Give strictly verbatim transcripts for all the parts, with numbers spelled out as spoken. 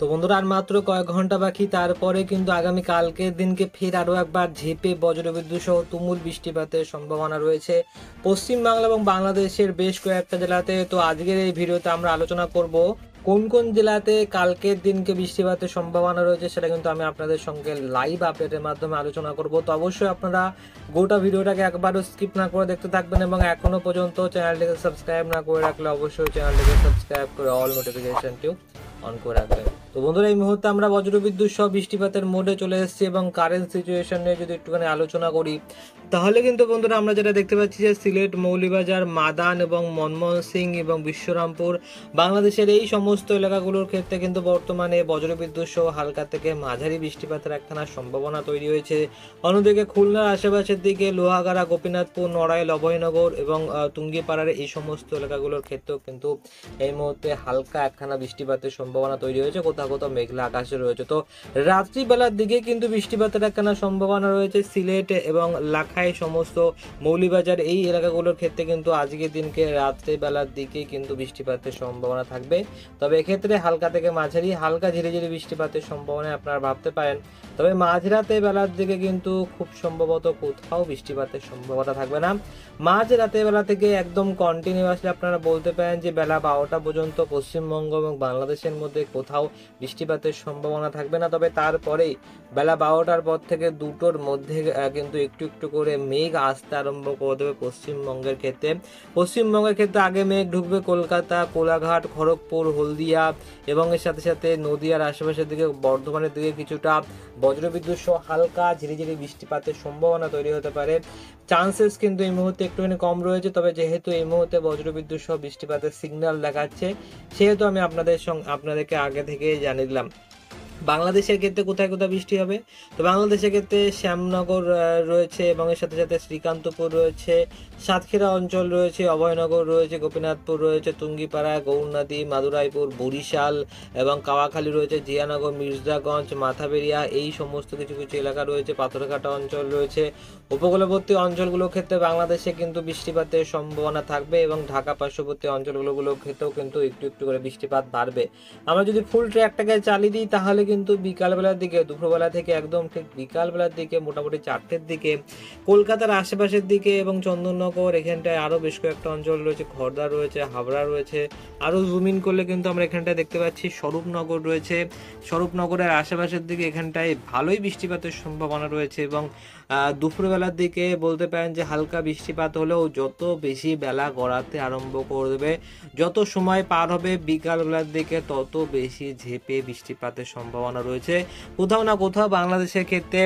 তো বন্ধুরা আর মাত্র কয়েক ঘন্টা বাকি, তারপরে কিন্তু আগামী কালকের দিনকে ফের আরও একবার ঝেঁপে বজ্রবিদ্যুৎ সহ তুমুল বৃষ্টিপাতের সম্ভাবনা রয়েছে পশ্চিমবাংলা এবং বাংলাদেশের বেশ কয়েকটা জেলাতে। তো আজকের এই ভিডিওতে আমরা আলোচনা করব কোন কোন জেলাতে কালকের দিনকে বৃষ্টিপাতের সম্ভাবনা রয়েছে, সেটা কিন্তু আমি আপনাদের সঙ্গে লাইভ আপডেটের মাধ্যমে আলোচনা করব। তো অবশ্যই আপনারা গোটা ভিডিওটাকে একবারও স্কিপ না করে দেখতে থাকবেন এবং এখনো পর্যন্ত চ্যানেলটিকে সাবস্ক্রাইব না করে রাখলে অবশ্যই চ্যানেলটিকে সাবস্ক্রাইব করে অল নোটিফিকেশনটিও অন করে রাখবেন। তো বন্ধুরা এই মুহূর্তে আমরা বজ্রবিদ্যুৎ সহ বৃষ্টিপাতের মোডে চলে এসেছি এবং কারেন্ট সিচুয়েশন নিয়ে যদি একটুখানি আলোচনা করি তাহলে কিন্তু বন্ধুরা আমরা যেটা দেখতে পাচ্ছি যে সিলেট, মৌলভীবাজার, মাদান এবং মনমোহন সিং এবং বিশ্বরামপুর বাংলাদেশের এই সমস্ত এলাকাগুলোর ক্ষেত্রে কিন্তু বর্তমানে বজ্রবিদ্যুৎ সহ হালকা থেকে মাঝারি বৃষ্টিপাতের একখানা সম্ভাবনা তৈরি হয়েছে। অন্যদিকে খুলনার আশেপাশের দিকে লোহাগাড়া, গোপীনাথপুর, নড়াইল, অভয়নগর এবং তুঙ্গিপাড়ার এই সমস্ত এলাকাগুলোর ক্ষেত্রেও কিন্তু এই মুহূর্তে হালকা একখানা বৃষ্টিপাতের সম্ভাবনা তৈরি হয়েছে, কোথাও কোথাও মেঘলা আকাশে রয়েছে। তো রাত্রিবেলার দিকে কিন্তু বৃষ্টিপাতের একখানা সম্ভাবনা রয়েছে সিলেট এবং লাখাই, সমস্ত মৌলভীবাজার এই এলাকাগুলোর ক্ষেত্রে কিন্তু আজকের দিনকে রাত্রিবেলার দিকে কিন্তু বৃষ্টিপাতের সম্ভাবনা থাকবে। তবে এক্ষেত্রে হালকা থেকে মাঝারি হালকা ঝিরিঝিরি বৃষ্টিপাতের সম্ভাবনা আপনারা ভাবতে পারেন। তবে মাঝরাতে বেলার দিকে কিন্তু খুব সম্ভবত কোথাও বৃষ্টিপাতের সম্ভাবনা থাকবে না। মাঝ রাতে বেলা থেকে একদম কন্টিনিউয়াসলি আপনারা বলতে পারেন যে বেলা বারোটা পর্যন্ত পশ্চিমবঙ্গ এবং বাংলাদেশের মধ্যে কোথাও বৃষ্টিপাতের সম্ভাবনা থাকবে না। তবে তারপরেই বেলা বারোটার পর থেকে দুটোর মধ্যে কিন্তু একটু একটু করে মেঘ আসতে আরম্ভ করে দেবে পশ্চিমবঙ্গের ক্ষেত্রে। পশ্চিমবঙ্গের ক্ষেত্রে আগে মেঘ ঢুকবে কলকাতা, কোলাঘাট, খড়গপুর, হলদিয়া এবং এর সাথে সাথে নদিয়ার আশেপাশের দিকে, বর্ধমানের দিকে কিছুটা বজ্রবিদ্যুৎ সহ হালকা ঝিরিঝিরি বৃষ্টিপাতের সম্ভাবনা তৈরি হতে পারে। চান্সেস কিন্তু এই মুহূর্তে একটুখানি কম রয়েছে। তবে যেহেতু এই মুহূর্তে বজ্রবিদ্যুৎ সহ বৃষ্টিপাতের সিগন্যাল দেখাচ্ছে সেহেতু আমি আপনাদের সঙ্গে আপনাদেরকে আগে থেকে জানিয়ে দিলাম। বাংলাদেশের ক্ষেত্রে কোথায় কোথায় বৃষ্টি হবে, তো বাংলাদেশের ক্ষেত্রে শ্যামনগর রয়েছে এবং এর সাথে সাথে শ্রীকান্তপুর রয়েছে, সাতক্ষীরা অঞ্চল রয়েছে, অভয়নগর রয়েছে, গোপীনাথপুর রয়েছে, তুঙ্গিপাড়া, গৌরনদী, মাদুরাইপুর, বরিশাল এবং কাওয়াখালী রয়েছে, জিয়ানগর, মির্জাগঞ্জ, মাথাবেরিয়া এই সমস্ত কিছু কিছু এলাকা রয়েছে, পাথরঘাটা অঞ্চল রয়েছে। উপকূলবর্তী অঞ্চলগুলোর ক্ষেত্রে বাংলাদেশে কিন্তু বৃষ্টিপাতের সম্ভাবনা থাকবে এবং ঢাকা পার্শ্ববর্তী অঞ্চলগুলোগুলোর ক্ষেত্রেও কিন্তু একটু একটু করে বৃষ্টিপাত বাড়বে। আমরা যদি ফুল ট্র্যাকটাকে চালিয়ে দিই তাহলে কিন্তু বিকালবেলার দিকে, দুপুরবেলা থেকে একদম ঠিক বিকালবেলার দিকে মোটামুটি চারটের দিকে কলকাতার আশেপাশের দিকে এবং চন্দননগর এখানটায় আরও বেশ কয়েকটা অঞ্চল রয়েছে, খর্দা রয়েছে, হাবড়া রয়েছে। আরও জুম ইন করলে কিন্তু আমরা এখানটায় দেখতে পাচ্ছি স্বরূপনগর রয়েছে, স্বরূপনগরের আশেপাশের দিকে এখানটায় ভালোই বৃষ্টিপাতের সম্ভাবনা রয়েছে এবং দুপুরবেলার দিকে বলতে পারেন যে হালকা বৃষ্টিপাত হলেও যত বেশি বেলা গড়াতে আরম্ভ করে দেবে, যত সময় পার হবে বিকালবেলার দিকে তত বেশি ঝেঁপে বৃষ্টিপাতের সম্ভাবনা রয়েছে কোথাও না কোথাও বাংলাদেশের ক্ষেত্রে।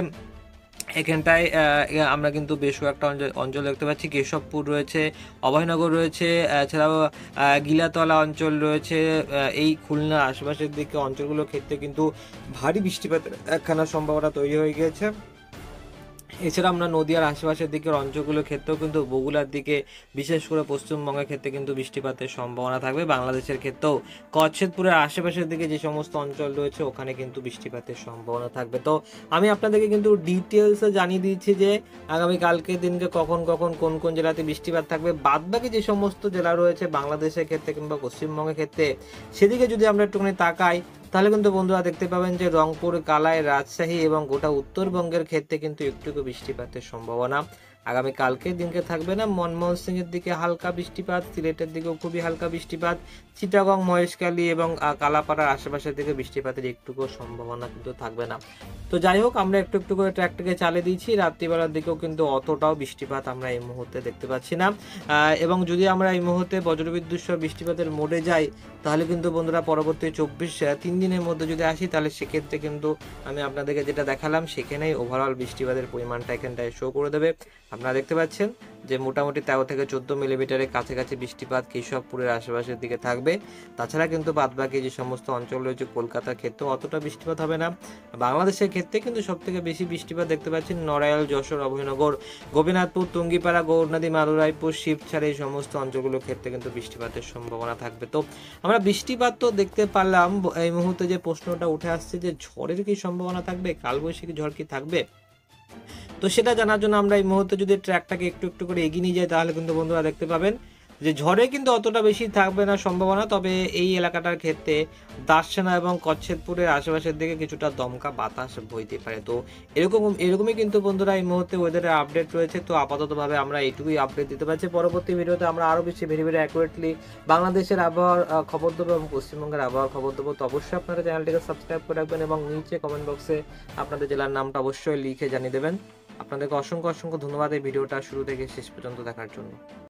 এখানটায় আমরা কিন্তু বেশ কয়েকটা অঞ্চল দেখতে পাচ্ছি, কেশবপুর রয়েছে, অভয়নগর রয়েছে, এছাড়াও গিলাতলা অঞ্চল রয়েছে। এই খুলনার আশেপাশের দিকে অঞ্চলগুলোর ক্ষেত্রে কিন্তু ভারী বৃষ্টিপাতের একখানা সম্ভাবনা তৈরি হয়ে গিয়েছে। এছাড়া আমরা নদিয়ার আশেপাশের দিকের অঞ্চলগুলোর ক্ষেত্রেও কিন্তু বগুড়ার দিকে, বিশেষ করে পশ্চিমবঙ্গের ক্ষেত্রে কিন্তু বৃষ্টিপাতের সম্ভাবনা থাকবে। বাংলাদেশের ক্ষেত্রেও কচ্ছেদপুরের আশেপাশের দিকে যে সমস্ত অঞ্চল রয়েছে ওখানে কিন্তু বৃষ্টিপাতের সম্ভাবনা থাকবে। তো আমি আপনাদেরকে কিন্তু ডিটেলসে জানিয়ে দিচ্ছি যে আগামী কালকের দিনকে কখন কখন কোন কোন জেলাতে বৃষ্টিপাত থাকবে। বাদবাকি যে সমস্ত জেলা রয়েছে বাংলাদেশের ক্ষেত্রে কিংবা পশ্চিমবঙ্গের ক্ষেত্রে সেদিকে যদি আমরা একটুখানি তাকাই তাহলে কিন্তু বন্ধুরা দেখতে পাবেন যে রংপুর, কালাই, রাজশাহী এবং গোটা উত্তরবঙ্গের ক্ষেত্রে কিন্তু একটু একটু বৃষ্টিপাতের সম্ভাবনা আগামী কালকের দিনকে থাকবে না। মনমোহন সিং এর দিকে হালকা বৃষ্টিপাত, সিলেটের দিকেও খুবই হালকা বৃষ্টিপাত, চিটাগং, মহেশখালী এবং কালাপাড়ার আশেপাশের দিকে বৃষ্টিপাতের একটুকু সম্ভাবনা কিন্তু থাকবে না। তো যাই হোক আমরা একটু একটু করে ট্র্যাকটাকে চালিয়ে দিয়েছি। রাত্রিবেলার দিকেও কিন্তু অতটাও বৃষ্টিপাত আমরা এই মুহূর্তে দেখতে পাচ্ছি না। এবং যদি আমরা এই মুহূর্তে বজ্রবিদ্যুৎ সহ বৃষ্টিপাতের মোডে যাই তাহলে কিন্তু বন্ধুরা পরবর্তী চব্বিশ তিন দিনের মধ্যে যদি আসি তাহলে সেক্ষেত্রে কিন্তু আমি আপনাদেরকে যেটা দেখালাম সেখানেই ওভারঅল বৃষ্টিপাতের পরিমাণটা এখানটায় শো করে দেবে। আপনারা দেখতে পাচ্ছেন যে মোটামুটি তেরো থেকে চোদ্দ মিলিমিটারের কাছাকাছি বৃষ্টিপাত কেশবপুরের আশেপাশের দিকে থাকবে। তাছাড়া কিন্তু বাদবাকি যে সমস্ত অঞ্চল রয়েছে কলকাতার ক্ষেত্রেও অতটা বৃষ্টিপাত হবে না। বাংলাদেশের ক্ষেত্রে কিন্তু সব থেকে বেশি বৃষ্টিপাত দেখতে পাচ্ছেন নড়াইল, যশোর, অভয়নগর, গোপীনাথপুর, তুঙ্গিপাড়া, গৌরনদী, মাদুরাইপুর, শিবচর এই সমস্ত অঞ্চলগুলোর ক্ষেত্রে কিন্তু বৃষ্টিপাতের সম্ভাবনা থাকবে। তো আমরা বৃষ্টিপাত তো দেখতে পারলাম, এই মুহূর্তে যে প্রশ্নটা উঠে আসছে যে ঝড়ের কি সম্ভাবনা থাকবে, কালবৈশাখী ঝড় কি থাকবে, তো সেটা জানার জন্য আমরা এই মুহূর্তে যদি ট্র্যাকটাকে একটু একটু করে এগিয়ে নিয়ে যাই তাহলে কিন্তু বন্ধুরা দেখতে পাবেন যে ঝড়ে কিন্তু অতটা বেশি থাকবে না সম্ভাবনা, তবে এই এলাকাটার ক্ষেত্রে দার্শনা এবং কচ্ছেদপুরের আশেপাশের দিকে কিছুটা দমকা বাতাস বইতে পারে। তো এরকম এরকমই কিন্তু বন্ধুরা এই মুহূর্তে ওয়েদারের আপডেট রয়েছে। তো আপাততভাবে আমরা এইটুকুই আপডেট দিতে পারছি। পরবর্তী ভিডিওতে আমরা আরও বেশি ভেরি ভেরি অ্যাকুরেটলি বাংলাদেশের আবহাওয়ার আহ, খবর দেবো এবং পশ্চিমবঙ্গের আবহাওয়ার খবর দেবো। তো অবশ্যই আপনারা চ্যানেলটিকে সাবস্ক্রাইব করে রাখবেন এবং নিচে কমেন্ট বক্সে আপনাদের জেলার নামটা অবশ্যই লিখে জানিয়ে দেবেন। আপনাদেরকে অসংখ্য অসংখ্য ধন্যবাদ এই ভিডিওটা শুরু থেকে শেষ পর্যন্ত দেখার জন্য।